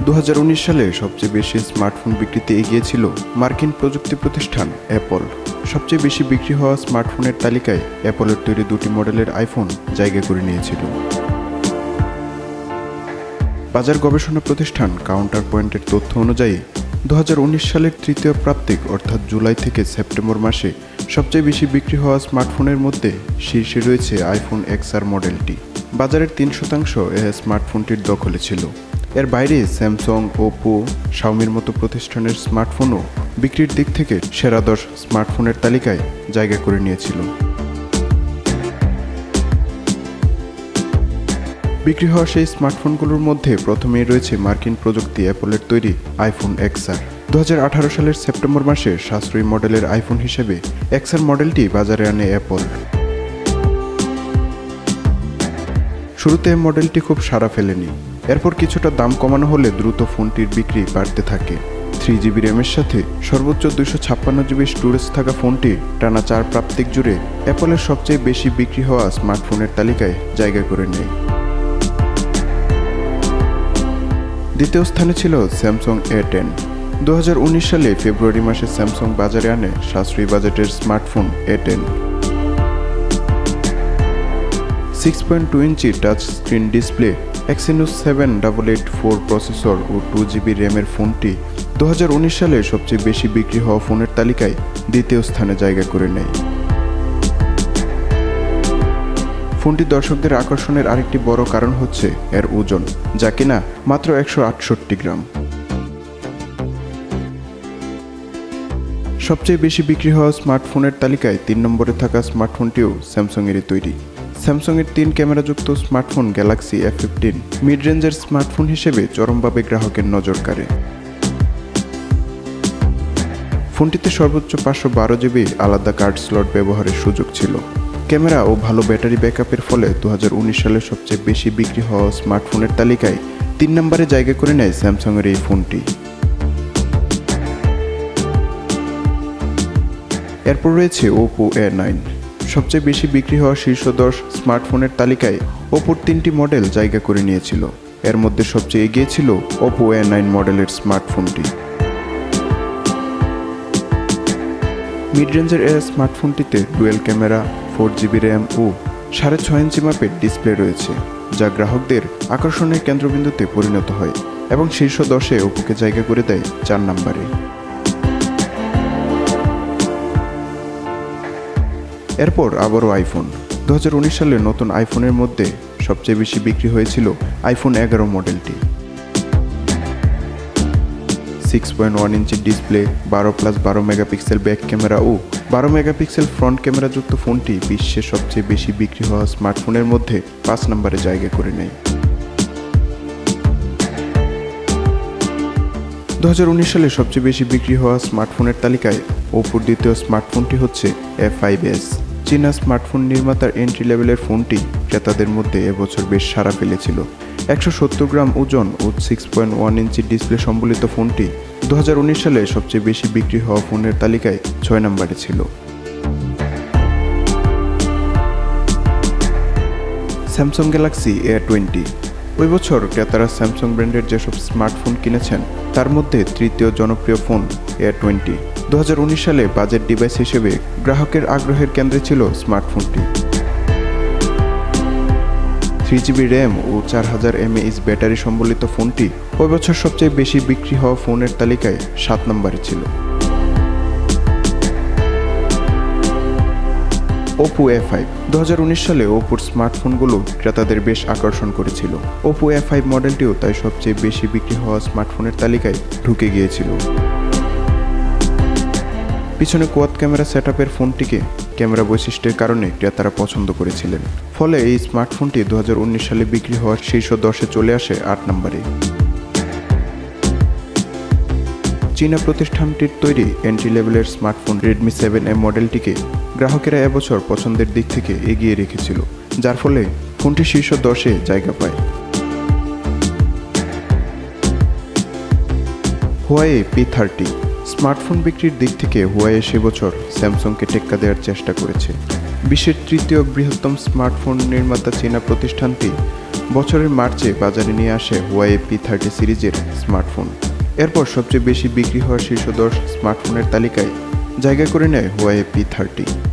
2019 সালে সবচেয়ে বেশি স্মার্টফোন বিক্রিতে এগিয়ে ছিল মার্কিন প্রযুক্তি প্রতিষ্ঠান অ্যাপল। সবচেয়ে বেশি বিক্রি হওয়া স্মার্টফোনের তালিকায় অ্যাপলের তৈরি দুটি মডেলের আইফোন জায়গা করে নিয়েছিল। বাজার গবেষণা প্রতিষ্ঠান কাউন্টার পয়েন্টের তথ্য অনুযায়ী 2019 সালের তৃতীয় প্রান্তিক অর্থাৎ জুলাই থেকে সেপ্টেম্বর মাসে সবচেয়ে বেশি বিক্রি হওয়া স্মার্টফোনের মধ্যে শীর্ষে রয়েছে আইফোন XR মডেলটি। বাজারের 3% এই স্মার্টফোনটির দখলে ছিল। এর বাইরে স্যামসাং, ওপো, শাওমির মতো প্রতিষ্ঠানের স্মার্টফোনও বিক্রির দিক থেকে সেরা 10 স্মার্টফোনের তালিকায় জায়গা করে নিয়েছিল। বিক্রি হওয়া সেই স্মার্টফোনগুলোর মধ্যে প্রথমেই রয়েছে মার্কিন প্রযুক্তি অ্যাপলের তৈরি আইফোন XR। 2018 সালের সেপ্টেম্বর মাসে সাশ্রয়ী মডেলের আইফোন হিসেবে XR মডেলটি বাজারে আনে অ্যাপল। শুরুতে মডেলটি খুব সাড়া ফেলেনি, এরপর কিছুটা দাম কমানো হলে দ্রুত ফোনটির বিক্রি বাড়তে থাকে। 3GB র্যামের সাথে সর্বোচ্চ 256GB স্টোরেজ থাকা ফোনটি টানা 4 প্রান্তিক জুড়ে অ্যাপলের সবচেয়ে বেশি বিক্রি হওয়া স্মার্টফোনের তালিকায় জায়গা করে নেয়। দ্বিতীয় স্থানে ছিল স্যামসাং A10। 2019 সালে ফেব্রুয়ারি মাসে স্যামসাং বাজারে আনে সাশ্রয়ী বাজেটের smartphone A10। 6.2 inch touch screen display, Exynos 7884 processor ও 2GB র্যামের ফোনটি 2019 সালে সবচেয়ে বেশি বিক্রি হওয়া ফোনের তালিকায় দ্বিতীয় স্থানে জায়গা করে নেয়। ফোনটি দর্শকদের আকর্ষণের আরেকটি বড় কারণ হচ্ছে এর ওজন, যা কিনা মাত্র 168 গ্রাম। সবচেয়ে বেশি বিক্রি হওয়া স্মার্টফোনের তালিকায় 3 নম্বরে থাকা স্মার্টফোনটিও স্যামসাংয়েরই তৈরি। স্যামসাংয়ের 3 ক্যামেরাযুক্ত স্মার্টফোন গ্যালাক্সি F15 মিড রেঞ্জের স্মার্টফোন হিসেবে চরমভাবে গ্রাহকের নজর কাড়ে। ফোনটিতে সর্বোচ্চ 512GB আলাদা কার্ড স্লট ব্যবহারের সুযোগ ছিল। ক্যামেরা ও ভালো ব্যাটারি ব্যাকআপের ফলে 2019 সালে সবচেয়ে বেশি বিক্রি হওয়া স্মার্টফোনের তালিকায় 3 নম্বরে জায়গা করে নেয় স্যামসাংয়ের এই ফোনটি। এরপর রয়েছে ওপো A9। সবচেয়ে বেশি বিক্রি হওয়া শীর্ষ 10 স্মার্টফোনের তালিকায় ওপোর 3টি মডেল জায়গা করে নিয়েছিল। এর মধ্যে সবচেয়ে এগিয়ে ছিল ওপো A9 মডেলের স্মার্টফোনটি। মিড রেঞ্জের এই স্মার্টফোনটিতে ডুয়েল ক্যামেরা, 4GB র্যাম ও 6.5 ইঞ্চি মাপের ডিসপ্লে রয়েছে, যা গ্রাহকদের আকর্ষণের কেন্দ্রবিন্দুতে পরিণত হয় এবং শীর্ষ 10-এ ওপোকে জায়গা করে দেয় 4 নম্বরে। এরপর আবারও আইফোন। 2019 সালে নতুন আইফোনের মধ্যে সবচেয়ে বেশি বিক্রি হয়েছিল আইফোন 11 মডেলটি। 6.1 inch display, 12+12 megapixel back camera ও 12 মেগাপিক্সেল ফ্রন্ট ক্যামেরাযুক্ত ফোনটি বিশ্বের সবচেয়ে বেশি বিক্রি হওয়া স্মার্টফোনের মধ্যে 5 নম্বরে জায়গা করে নেয়। 2019 সালে সবচেয়ে বেশি বিক্রি হওয়া স্মার্টফোনের তালিকায় ওপোর দ্বিতীয় স্মার্টফোনটি হচ্ছে A5s। চীনা স্মার্টফোন নির্মাতার এন্ট্রি লেভেলের ফোনটি ক্রেতাদের মধ্যে এবছর বেশ সাড়া ফেলেছিল। 170 গ্রাম ওজন ও 6.1 ইঞ্চি ডিসপ্লে সম্বলিত ফোনটি 2019 সালে সবচেয়ে বেশি বিক্রি হওয়া ফোনের তালিকায় 6 নম্বরে ছিল। Samsung Galaxy A20। ওই বছর ক্রেতারা স্যামসাং ব্র্যান্ডের যেসব স্মার্টফোন কিনেছেন তার মধ্যে তৃতীয় জনপ্রিয় ফোন A20। 2019 সালে বাজেট ডিভাইস হিসেবে গ্রাহকের আগ্রহের কেন্দ্রে ছিল স্মার্টফোনটি। 3GB র্যাম ও 4000 mAh ব্যাটারি সম্বলিত ফোনটি ওই বছর সবচেয়ে বেশি বিক্রি হওয়া ফোনের তালিকায় 7 নম্বরে ছিল। Oppo A5। 2019 সালে ওপোর স্মার্টফোনগুলো ক্রেতাদের বেশ আকর্ষণ করেছিল। ওপো A5 মডেলটিও তাই সবচেয়ে বেশি বিক্রি হওয়া স্মার্টফোনের তালিকায় ঢুকে গিয়েছিল। পিছনে কোয়াড ক্যামেরা সেটআপের ফোনটিকে ক্যামেরা বৈশিষ্ট্যের কারণে ক্রেতারা পছন্দ করেছিলেন, ফলে এই স্মার্টফোনটি 2019 সালে বিক্রি হওয়ার শীর্ষ 10-এ চলে আসে 8 নম্বরে। চীনা প্রতিষ্ঠানটির তৈরি এন্ট্রি লেভেলের স্মার্টফোন Redmi 7A মডেলটিকে গ্রাহকেরা এবছর পছন্দের দিক থেকে এগিয়ে রেখেছিল, যার ফলে ফোনটি শীর্ষ 10-এ জায়গা পায়। Huawei P30। স্মার্টফোন বিক্রির দিক থেকে হুয়াওয়ে সে বছর স্যামসাংকে টেক্কা দেওয়ার চেষ্টা করেছে। বিশ্বের তৃতীয় বৃহত্তম স্মার্টফোন নির্মাতা চীনা প্রতিষ্ঠানটি বছরের মার্চে বাজারে নিয়ে আসে হুয়াওয়ে P30 সিরিজের স্মার্টফোন। এরপর সবচেয়ে বেশি বিক্রি হওয়া শীর্ষ 10 স্মার্টফোনের তালিকায় জায়গা করে নেয় হুয়াওয়ে P30।